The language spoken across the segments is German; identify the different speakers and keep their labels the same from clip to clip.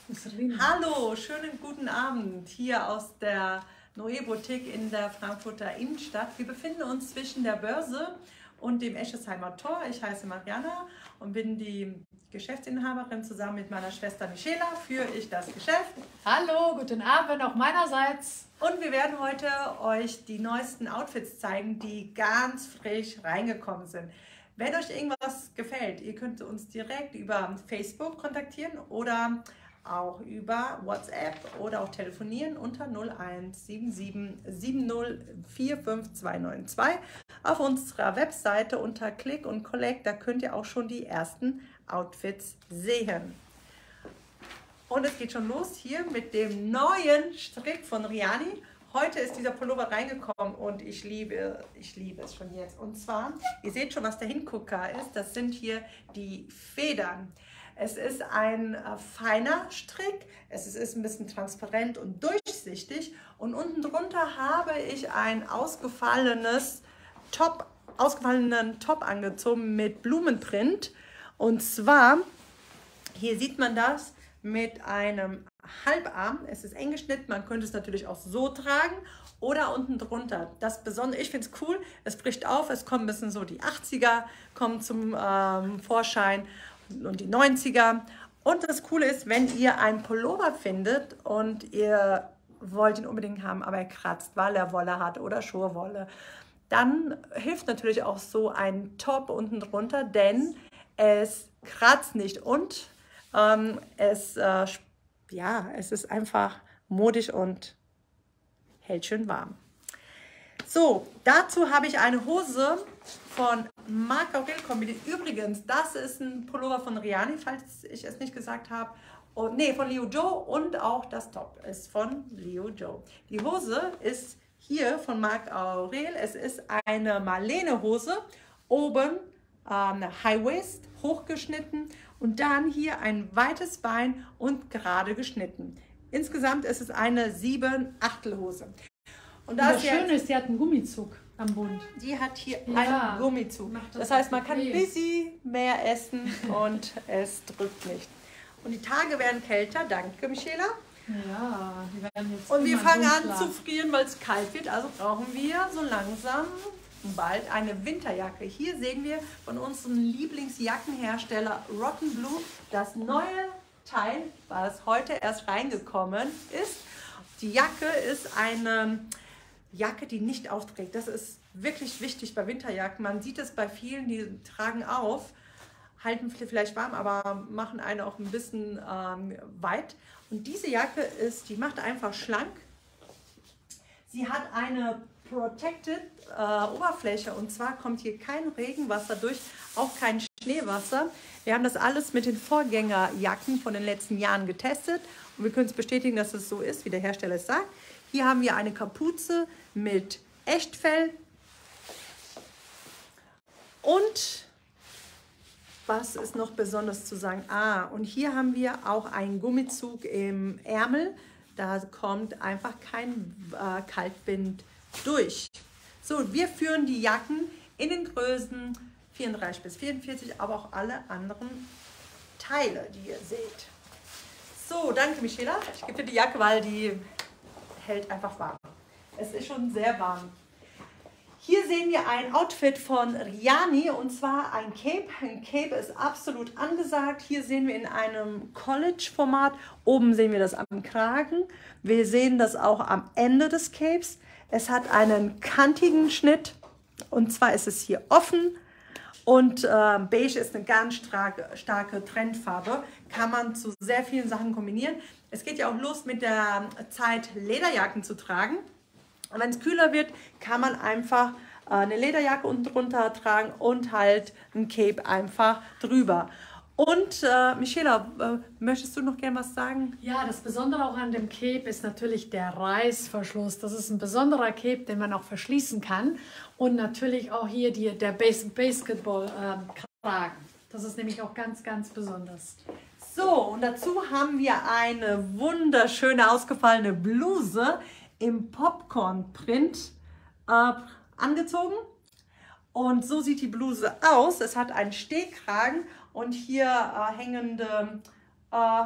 Speaker 1: Hallo, schönen guten Abend hier aus der Noé Boutique in der Frankfurter Innenstadt. Wir befinden uns zwischen der Börse und dem Eschesheimer Tor. Ich heiße Mariana und bin die Geschäftsinhaberin. Zusammen mit meiner Schwester Michela führe ich das Geschäft.
Speaker 2: Hallo, guten Abend auch meinerseits.
Speaker 1: Und wir werden heute euch die neuesten Outfits zeigen, die ganz frisch reingekommen sind. Wenn euch irgendwas gefällt, ihr könnt uns direkt über Facebook kontaktieren oder auch über WhatsApp oder auch telefonieren unter 0177 7045292 auf unserer Webseite unter Click und Collect. Da könnt ihr auch schon die ersten Outfits sehen. Und es geht schon los hier mit dem neuen Strick von Riani. Heute ist dieser Pullover reingekommen und ich liebe es schon jetzt. Und zwar, ihr seht schon, was der Hingucker ist. Das sind hier die Federn. Es ist ein feiner Strick. Es ist ein bisschen transparent und durchsichtig. Und unten drunter habe ich einen ausgefallenen Top angezogen mit Blumenprint. Und zwar, hier sieht man das mit einem Halbarm. Es ist eng geschnitten, man könnte es natürlich auch so tragen oder unten drunter. Das Besondere, ich finde es cool, es bricht auf, es kommen ein bisschen so die 80er kommen zum Vorschein und die 90er. Und das Coole ist, wenn ihr einen Pullover findet und ihr wollt ihn unbedingt haben, aber er kratzt, weil er Wolle hat oder Schurwolle, dann hilft natürlich auch so ein Top unten drunter, denn es kratzt nicht und es ist einfach modisch und hält schön warm. So, dazu habe ich eine Hose von Marc Aurel kombiniert. Übrigens, das ist ein Pullover von Riani, falls ich es nicht gesagt habe. Und, nee, von Liu Joe und auch das Top ist von Liu Joe. Die Hose ist hier von Marc Aurel. Es ist eine Marlene-Hose, oben eine High Waist, hochgeschnitten und dann hier ein weites Bein und gerade geschnitten. Insgesamt ist es eine 7/8 Hose.
Speaker 2: Und das Schöne ist, die hat einen Gummizug am Bund.
Speaker 1: Die hat hier einen Gummizug. Das heißt, man kann ein bisschen mehr essen und es drückt nicht. Und die Tage werden kälter, danke Michela.
Speaker 2: Ja, die werden jetzt.
Speaker 1: Und wir fangen an zu frieren, weil es kalt wird, also brauchen wir so langsam bald eine Winterjacke. Hier sehen wir von unserem Lieblingsjackenhersteller Rotten Blue das neue Teil, was heute erst reingekommen ist. Die Jacke ist eine Jacke, die nicht aufträgt. Das ist wirklich wichtig bei Winterjacken. Man sieht es bei vielen, die tragen auf, halten vielleicht warm, aber machen einen auch ein bisschen weit. Und diese Jacke die macht einfach schlank. Sie hat eine Protected Oberfläche und zwar kommt hier kein Regenwasser durch, auch kein Schneewasser. Wir haben das alles mit den Vorgängerjacken von den letzten Jahren getestet und wir können es bestätigen, dass es so ist, wie der Hersteller es sagt. Hier haben wir eine Kapuze mit Echtfell und was ist noch besonders zu sagen? Und hier haben wir auch einen Gummizug im Ärmel. Da kommt einfach kein Kaltwind durch. So, wir führen die Jacken in den Größen 34 bis 44, aber auch alle anderen Teile, die ihr seht. So, danke Michela. Ich gebe dir die Jacke, weil die hält einfach warm. Es ist schon sehr warm. Hier sehen wir ein Outfit von Riani und zwar ein Cape. Ein Cape ist absolut angesagt. Hier sehen wir in einem College-Format. Oben sehen wir das am Kragen. Wir sehen das auch am Ende des Capes. Es hat einen kantigen Schnitt und zwar ist es hier offen und beige ist eine ganz starke Trendfarbe. Kann man zu sehr vielen Sachen kombinieren. Es geht ja auch los mit der Zeit, Lederjacken zu tragen. Und wenn es kühler wird, kann man einfach eine Lederjacke unten drunter tragen und halt ein Cape einfach drüber. Und Michela, möchtest du noch gern was sagen?
Speaker 2: Ja, das Besondere auch an dem Cape ist natürlich der Reißverschluss. Das ist ein besonderer Cape, den man auch verschließen kann. Und natürlich auch hier der Basketball-Kragen. Das ist nämlich auch ganz, ganz besonders.
Speaker 1: So, und dazu haben wir eine wunderschöne, ausgefallene Bluse im Popcorn-Print angezogen. Und so sieht die Bluse aus. Es hat einen Stehkragen und hier hängende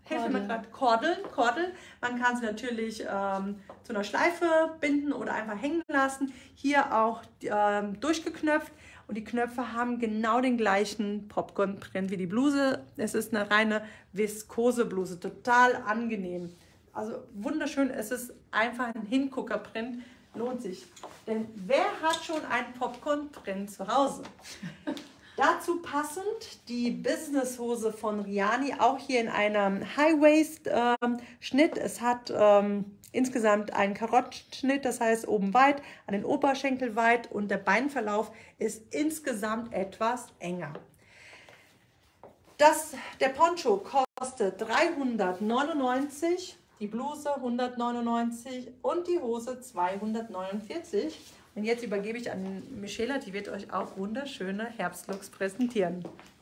Speaker 1: helfen mir gerade, Kordel. Man kann sie natürlich zu einer Schleife binden oder einfach hängen lassen. Hier auch durchgeknöpft. Und die Knöpfe haben genau den gleichen Popcorn-Print wie die Bluse. Es ist eine reine Viskose-Bluse, total angenehm. Also wunderschön, es ist einfach ein Hingucker-Print, lohnt sich. Denn wer hat schon einen Popcorn-Print zu Hause? Dazu passend die Businesshose von Riani, auch hier in einem High-Waist-Schnitt. Es hat insgesamt einen Karottschnitt, das heißt oben weit, an den Oberschenkel weit und der Beinverlauf ist insgesamt etwas enger. Der Poncho kostet 399, die Bluse 199 und die Hose 249. Und jetzt übergebe ich an Michela, die wird euch auch wunderschöne Herbstlooks präsentieren.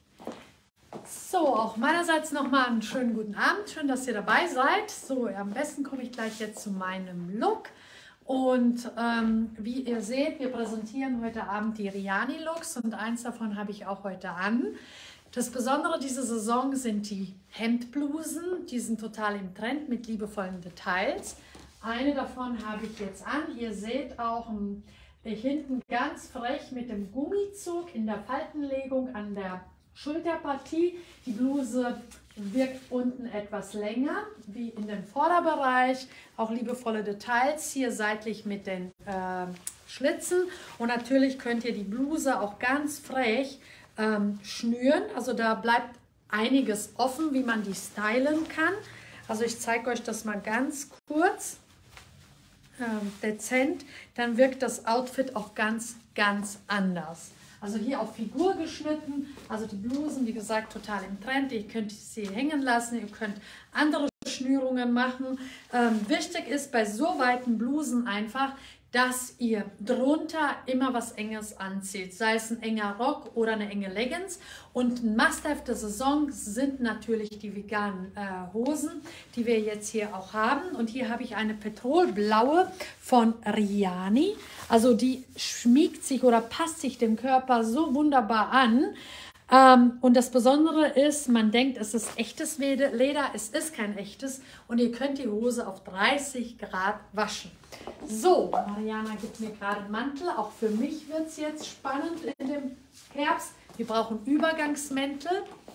Speaker 2: So, auch meinerseits nochmal einen schönen guten Abend. Schön, dass ihr dabei seid. So, am besten komme ich gleich jetzt zu meinem Look. Und wie ihr seht, wir präsentieren heute Abend die Riani Looks und eins davon habe ich auch heute an. Das Besondere dieser Saison sind die Hemdblusen. Die sind total im Trend mit liebevollen Details. Eine davon habe ich jetzt an. Ihr seht auch hinten ganz frech mit dem Gummizug in der Faltenlegung an der Schulterpartie. Die Bluse wirkt unten etwas länger wie in dem Vorderbereich. Auch liebevolle Details hier seitlich mit den Schlitzen. Und natürlich könnt ihr die Bluse auch ganz frech schnüren. Also da bleibt einiges offen, wie man die stylen kann. Also ich zeige euch das mal ganz kurz. Dezent, dann wirkt das Outfit auch ganz anders. Also hier auf Figur geschnitten, also die Blusen, wie gesagt, total im Trend. Ihr könnt sie hängen lassen, ihr könnt andere Schnürungen machen. Wichtig ist bei so weiten Blusen einfach, dass ihr drunter immer was Enges anzieht, sei es ein enger Rock oder eine enge Leggings. Und ein Must-have der Saison sind natürlich die veganen Hosen, die wir jetzt hier auch haben. Und hier habe ich eine petrolblaue von Riani. Also die schmiegt sich oder passt sich dem Körper so wunderbar an. Und das Besondere ist, man denkt, es ist echtes Leder, es ist kein echtes und ihr könnt die Hose auf 30 Grad waschen. So, Mariana gibt mir gerade einen Mantel, auch für mich wird es jetzt spannend in dem Herbst. Wir brauchen Übergangsmäntel.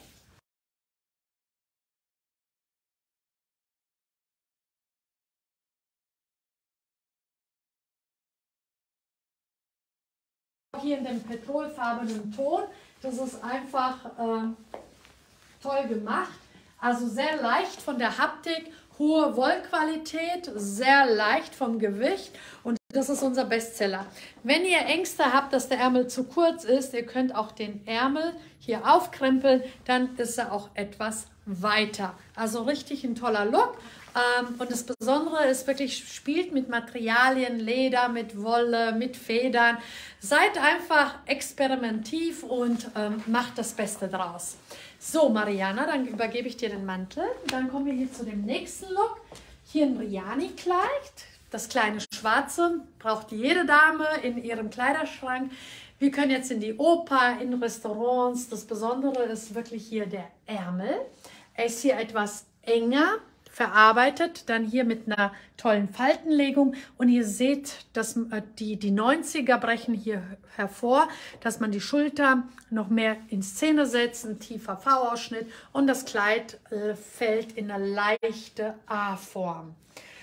Speaker 2: Hier in dem petrolfarbenen Ton. Das ist einfach toll gemacht. Also sehr leicht von der Haptik, hohe Wollqualität, sehr leicht vom Gewicht und das ist unser Bestseller. Wenn ihr Ängste habt, dass der Ärmel zu kurz ist, ihr könnt auch den Ärmel hier aufkrempeln, dann ist er auch etwas weiter. Also richtig ein toller Look. Und das Besondere ist wirklich, spielt mit Materialien, Leder, mit Wolle, mit Federn. Seid einfach experimentiv und macht das Beste draus. So, Mariana, dann übergebe ich dir den Mantel. Dann kommen wir hier zu dem nächsten Look. Hier ein Riani-Kleid. Das kleine Schwarze braucht jede Dame in ihrem Kleiderschrank. Wir können jetzt in die Oper, in Restaurants. Das Besondere ist wirklich hier der Ärmel. Er ist hier etwas enger verarbeitet, dann hier mit einer tollen Faltenlegung und ihr seht, dass die 90er brechen hier hervor, dass man die Schulter noch mehr in Szene setzt, ein tiefer V-Ausschnitt und das Kleid fällt in eine leichte A-Form.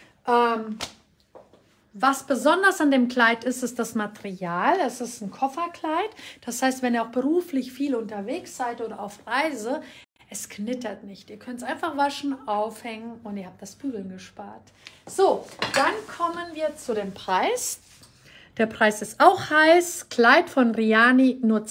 Speaker 2: Was besonders an dem Kleid ist, ist das Material. Es ist ein Kofferkleid, das heißt, wenn ihr auch beruflich viel unterwegs seid oder auf Reise, es knittert nicht. Ihr könnt es einfach waschen, aufhängen und ihr habt das Bügeln gespart. So, dann kommen wir zu dem Preis. Der Preis ist auch heiß. Kleid von Riani nur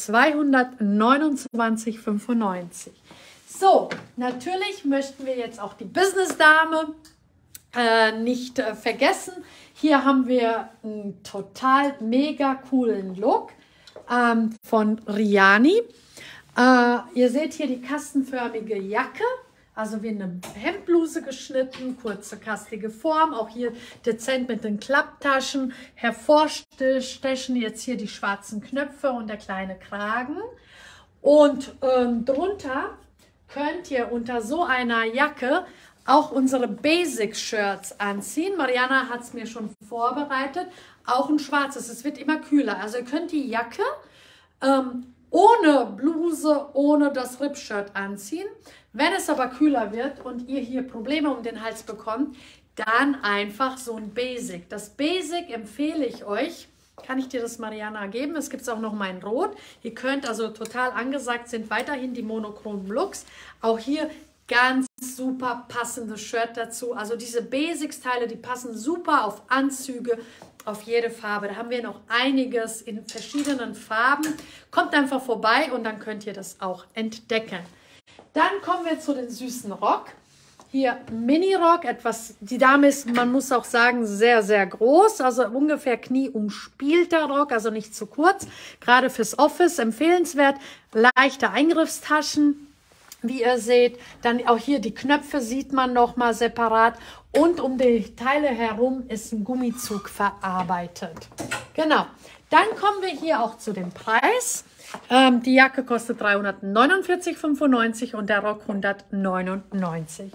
Speaker 2: 229,95. So, natürlich möchten wir jetzt auch die Business-Dame nicht vergessen. Hier haben wir einen total mega coolen Look von Riani. Ihr seht hier die kastenförmige Jacke, also wie eine Hemdbluse geschnitten, kurze kastige Form, auch hier dezent mit den Klapptaschen, hervorstechen jetzt hier die schwarzen Knöpfe und der kleine Kragen. Und drunter könnt ihr unter so einer Jacke auch unsere Basic-Shirts anziehen. Mariana hat es mir schon vorbereitet. Auch ein schwarzes. Es wird immer kühler. Also ihr könnt die Jacke ohne Bluse, ohne das Rippshirt anziehen. Wenn es aber kühler wird und ihr hier Probleme um den Hals bekommt, dann einfach so ein Basic. Das Basic empfehle ich euch. Kann ich dir das, Mariana, geben? Es gibt auch noch mal in Rot. Ihr könnt, also total angesagt sind weiterhin die monochromen Looks. Auch hier ganz super passendes Shirt dazu. Also diese Basics-Teile, die passen super auf Anzüge, auf jede Farbe. Da haben wir noch einiges in verschiedenen Farben. Kommt einfach vorbei und dann könnt ihr das auch entdecken. Dann kommen wir zu den süßen Rock. Hier Mini-Rock, die Dame ist, man muss auch sagen, sehr, sehr groß, also ungefähr knieumspielter Rock, also nicht zu kurz, gerade fürs Office empfehlenswert, leichte Eingriffstaschen, wie ihr seht, dann auch hier die Knöpfe sieht man noch mal separat und um die Teile herum ist ein Gummizug verarbeitet. Genau, dann kommen wir hier auch zu dem Preis. Die Jacke kostet 349,95 und der Rock 199,95.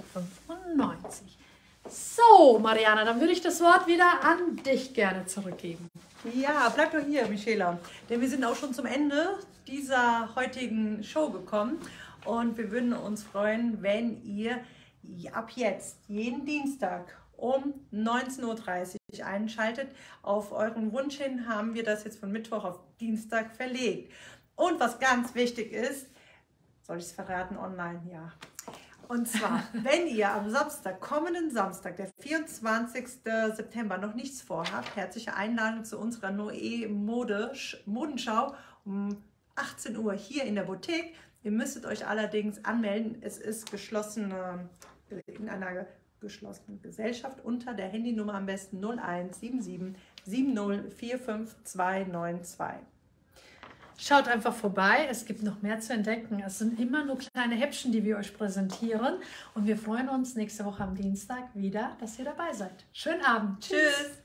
Speaker 2: So, Mariana, dann würde ich das Wort wieder an dich gerne zurückgeben.
Speaker 1: Ja, bleib doch hier, Michela, denn wir sind auch schon zum Ende dieser heutigen Show gekommen und wir würden uns freuen, wenn ihr ab jetzt jeden Dienstag um 19:30 Uhr einschaltet. Auf euren Wunsch hin haben wir das jetzt von Mittwoch auf Dienstag verlegt. Und was ganz wichtig ist, soll ich es verraten online? Ja. Und zwar, wenn ihr am Samstag, kommenden Samstag, der 24. September, noch nichts vorhabt, herzliche Einladung zu unserer Noé Modenschau um 18 Uhr hier in der Boutique. Ihr müsstet euch allerdings anmelden. Es ist in einer geschlossenen Gesellschaft unter der Handynummer am besten 0177 70 45292.
Speaker 2: Schaut einfach vorbei, es gibt noch mehr zu entdecken. Es sind immer nur kleine Häppchen, die wir euch präsentieren. Und wir freuen uns nächste Woche am Dienstag wieder, dass ihr dabei seid. Schönen Abend.
Speaker 1: Tschüss.